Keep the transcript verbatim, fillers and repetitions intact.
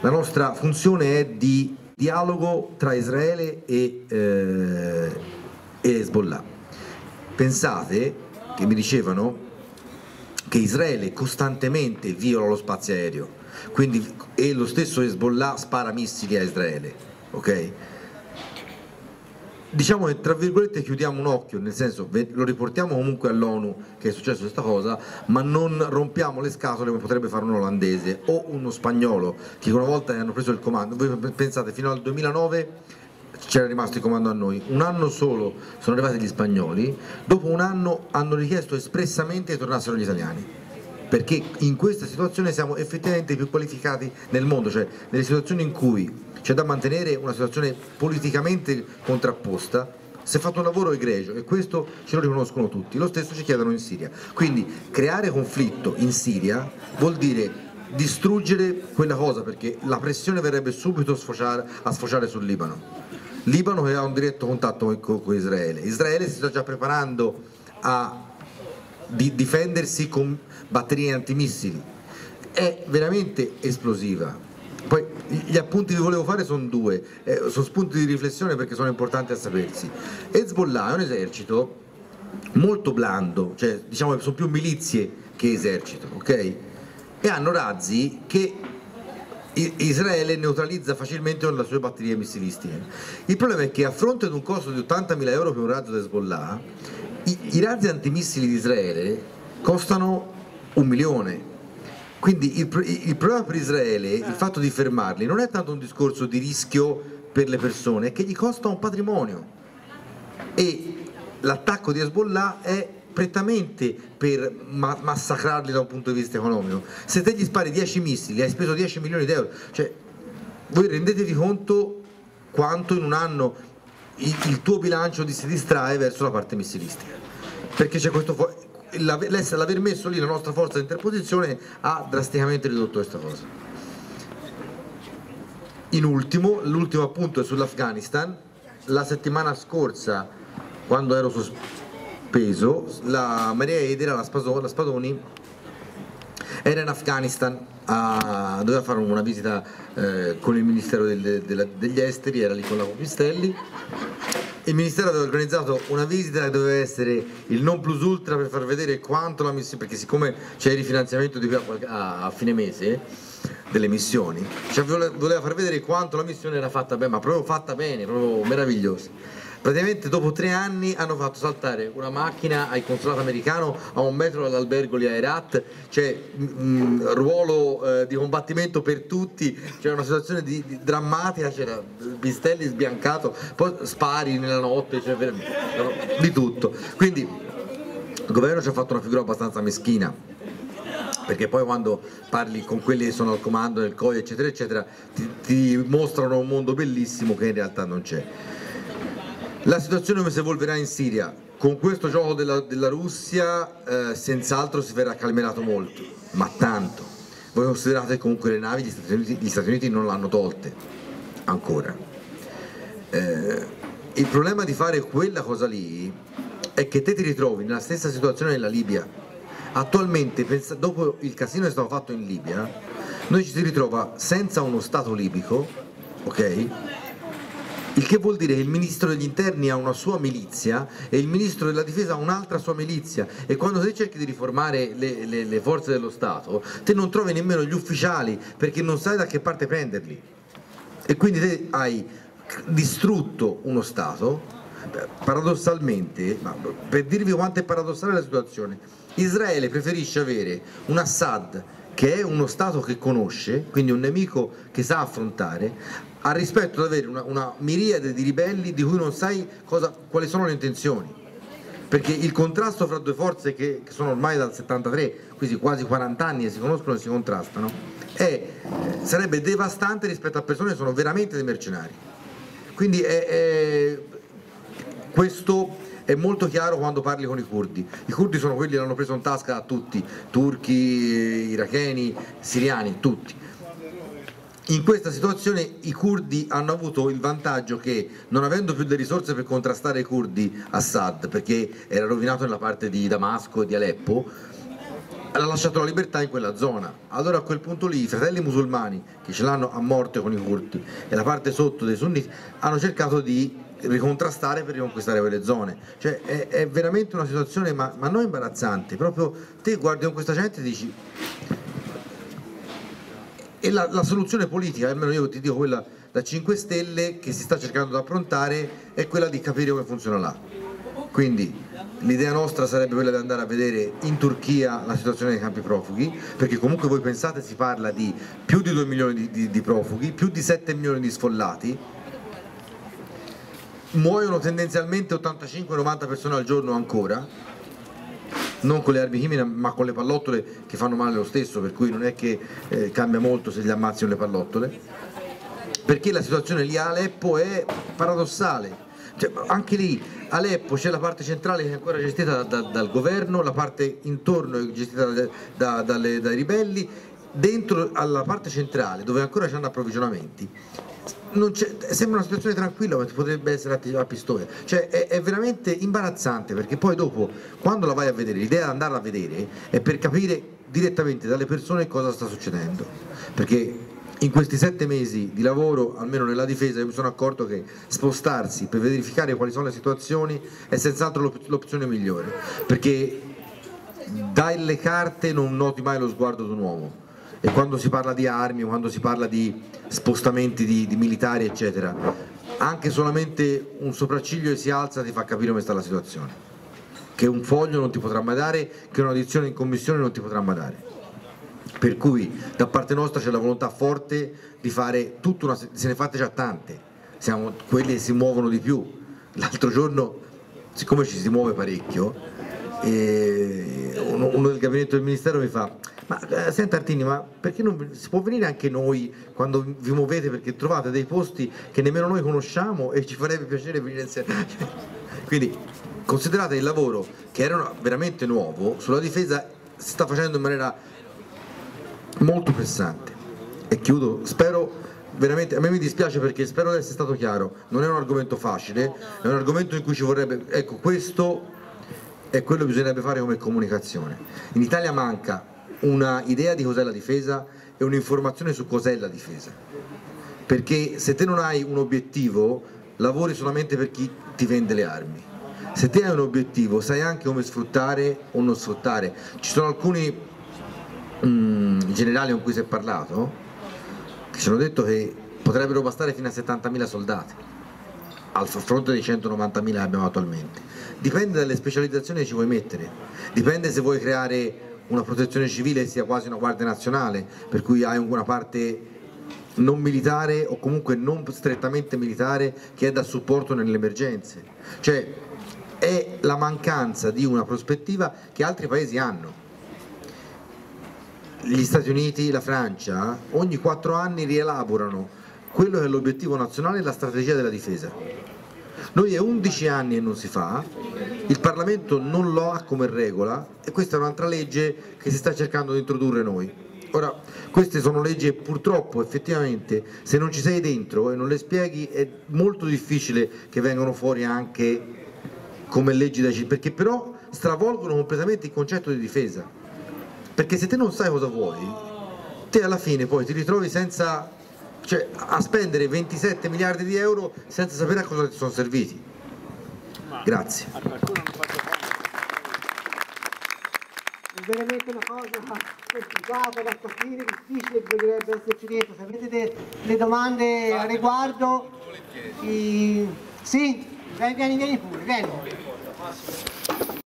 la nostra funzione è di dialogo tra Israele e, eh, e Hezbollah. Pensate che mi dicevano che Israele costantemente viola lo spazio aereo, quindi, e lo stesso Hezbollah spara missili a Israele, ok? Diciamo che tra virgolette chiudiamo un occhio, nel senso lo riportiamo comunque all'ONU che è successo questa cosa, ma non rompiamo le scatole come potrebbe fare un olandese o uno spagnolo che una volta hanno preso il comando. Voi pensate, fino al duemilanove c'era rimasto il comando a noi, un anno solo sono arrivati gli spagnoli, dopo un anno hanno richiesto espressamente che tornassero gli italiani, perché in questa situazione siamo effettivamente più qualificati nel mondo, cioè nelle situazioni in cui c'è da mantenere una situazione politicamente contrapposta, si è fatto un lavoro egregio e questo ce lo riconoscono tutti, lo stesso ci chiedono in Siria. Quindi creare conflitto in Siria vuol dire distruggere quella cosa, perché la pressione verrebbe subito sfociare, a sfociare sul Libano. Libano che ha un diretto contatto con, con Israele. Israele si sta già preparando a di, difendersi con batterie antimissili. È veramente esplosiva. Poi gli appunti che volevo fare sono due, eh, sono spunti di riflessione perché sono importanti a sapersi. Hezbollah è un esercito molto blando, cioè diciamo che sono più milizie che esercito, ok? E hanno razzi che Israele neutralizza facilmente con le sue batterie missilistiche. Il problema è che a fronte di un costo di ottantamila euro per un razzo di Hezbollah, i, i razzi antimissili di Israele costano un milione. Quindi il, il problema per Israele, il fatto di fermarli, non è tanto un discorso di rischio per le persone, è che gli costa un patrimonio. E l'attacco di Hezbollah è prettamente per ma massacrarli da un punto di vista economico. Se te gli spari dieci missili, hai speso dieci milioni di euro, cioè voi rendetevi conto quanto in un anno il, il tuo bilancio si distrae verso la parte missilistica, perché c'è questo l'aver messo lì la nostra forza di interposizione ha drasticamente ridotto questa cosa. In ultimo, l'ultimo appunto è sull'Afghanistan. La settimana scorsa, quando ero sospeso, la Maria Edera, la, Spaso, la Spadoni, era in Afghanistan, a, doveva fare una visita eh, con il Ministero del, del, degli Esteri, era lì con la Copistelli. Il Ministero aveva organizzato una visita che doveva essere il non plus ultra per far vedere quanto la missione, perché siccome c'è il rifinanziamento di qui a, a fine mese delle missioni, cioè voleva far vedere quanto la missione era fatta bene, ma proprio fatta bene, proprio meravigliosa. Praticamente dopo tre anni hanno fatto saltare una macchina al consolato americano a un metro dall'albergo lì a Herat, cioè mh, ruolo eh, di combattimento per tutti, c'era una situazione di, di drammatica, c'era Pistelli sbiancato, poi spari nella notte, cioè, di tutto. Quindi il governo ci ha fatto una figura abbastanza meschina, perché poi quando parli con quelli che sono al comando del C O I eccetera eccetera ti, ti mostrano un mondo bellissimo che in realtà non c'è. La situazione come si evolverà in Siria? Con questo gioco della, della Russia eh, senz'altro si verrà calmerato molto, ma tanto. Voi considerate che comunque le navi gli Stati Uniti, gli Stati Uniti non l'hanno tolte, ancora. Eh, il problema di fare quella cosa lì è che te ti ritrovi nella stessa situazione della Libia. Attualmente, dopo il casino che è stato fatto in Libia, noi ci si ritrova senza uno Stato libico, ok? Il che vuol dire che il ministro degli interni ha una sua milizia e il ministro della difesa ha un'altra sua milizia, e quando te cerchi di riformare le, le, le forze dello Stato te non trovi nemmeno gli ufficiali perché non sai da che parte prenderli, e quindi te hai distrutto uno Stato. Paradossalmente, ma per dirvi quanto è paradossale la situazione, Israele preferisce avere un Assad che è uno Stato che conosce, quindi un nemico che sa affrontare, a rispetto di avere una, una miriade di ribelli di cui non sai cosa, quali sono le intenzioni, perché il contrasto fra due forze che, che sono ormai dal settantatré, quindi quasi quaranta anni, e si conoscono e si contrastano, è, sarebbe devastante rispetto a persone che sono veramente dei mercenari. Quindi è, è, questo è molto chiaro quando parli con i curdi. I curdi sono quelli che l'hanno preso in tasca a tutti, turchi, iracheni, siriani, tutti. In questa situazione i curdi hanno avuto il vantaggio che, non avendo più le risorse per contrastare i curdi, Assad, perché era rovinato nella parte di Damasco e di Aleppo, ha lasciato la libertà in quella zona. Allora a quel punto lì i fratelli musulmani, che ce l'hanno a morte con i curdi, e la parte sotto dei sunniti hanno cercato di ricontrastare per riconquistare quelle zone. Cioè è, è veramente una situazione, ma, ma non imbarazzante, proprio te guardi con questa gente e dici... E la, la soluzione politica, almeno io ti dico quella da cinque Stelle, che si sta cercando di approntare, è quella di capire come funziona là. Quindi l'idea nostra sarebbe quella di andare a vedere in Turchia la situazione dei campi profughi, perché comunque voi pensate, si parla di più di due milioni di, di, di profughi, più di sette milioni di sfollati, muoiono tendenzialmente ottantacinque novanta persone al giorno ancora, non con le armi chimiche ma con le pallottole, che fanno male lo stesso, per cui non è che eh, cambia molto se gli ammazzino le pallottole, perché la situazione lì a Aleppo è paradossale. Cioè, anche lì Aleppo c'è la parte centrale che è ancora gestita da, da, dal governo, la parte intorno è gestita da, da, dalle, dai ribelli, dentro alla parte centrale dove ancora c'hanno approvvigionamenti non sembra una situazione tranquilla, ma potrebbe essere a Pistoia. Cioè è, è veramente imbarazzante, perché poi dopo quando la vai a vedere, l'idea di andarla a vedere è per capire direttamente dalle persone cosa sta succedendo, perché in questi sette mesi di lavoro, almeno nella difesa, io mi sono accorto che spostarsi per verificare quali sono le situazioni è senz'altro l'opzione migliore, perché dalle carte non noti mai lo sguardo di un uomo, e quando si parla di armi, quando si parla di spostamenti di, di militari eccetera, anche solamente un sopracciglio che si alza ti fa capire come sta la situazione, che un foglio non ti potrà mai dare, che un'audizione in commissione non ti potrà mai dare. Per cui da parte nostra c'è la volontà forte di fare tutta una, se ne fate già tante, siamo quelli che si muovono di più. L'altro giorno, siccome ci si muove parecchio, e uno, uno del gabinetto del ministero mi fa: ma eh, senta Artini, ma perché non si può venire anche noi quando vi muovete, perché trovate dei posti che nemmeno noi conosciamo e ci farebbe piacere venire insieme. Quindi considerate il lavoro che era veramente nuovo sulla difesa, si sta facendo in maniera molto pressante. E chiudo, spero veramente, a me mi dispiace perché spero di essere stato chiaro, non è un argomento facile, è un argomento in cui ci vorrebbe, ecco, questo è quello che bisognerebbe fare come comunicazione. In Italia manca una idea di cos'è la difesa e un'informazione su cos'è la difesa, perché se te non hai un obiettivo lavori solamente per chi ti vende le armi, se te hai un obiettivo sai anche come sfruttare o non sfruttare. Ci sono alcuni mm, generali con cui si è parlato che ci hanno detto che potrebbero bastare fino a settantamila soldati al fronte dei centonovantamila che abbiamo attualmente. Dipende dalle specializzazioni che ci vuoi mettere, dipende se vuoi creare una protezione civile sia quasi una guardia nazionale, per cui hai una parte non militare o comunque non strettamente militare che è da supporto nelle emergenze. Cioè è la mancanza di una prospettiva che altri paesi hanno. Gli Stati Uniti, la Francia ogni quattro anni rielaborano quello che è l'obiettivo nazionale e la strategia della difesa. Noi è undici anni e non si fa, il Parlamento non lo ha come regola e questa è un'altra legge che si sta cercando di introdurre noi. Ora, queste sono leggi che purtroppo effettivamente se non ci sei dentro e non le spieghi è molto difficile che vengano fuori anche come leggi da cittadini, perché però stravolgono completamente il concetto di difesa, perché se te non sai cosa vuoi, te alla fine poi ti ritrovi senza, cioè a spendere ventisette miliardi di euro senza sapere a cosa ti sono serviti. Grazie. È veramente una cosa complicata da capire, difficile, dovrebbe esserci dentro. Se avete delle domande a riguardo, i... sì, vieni, vieni pure, vieni.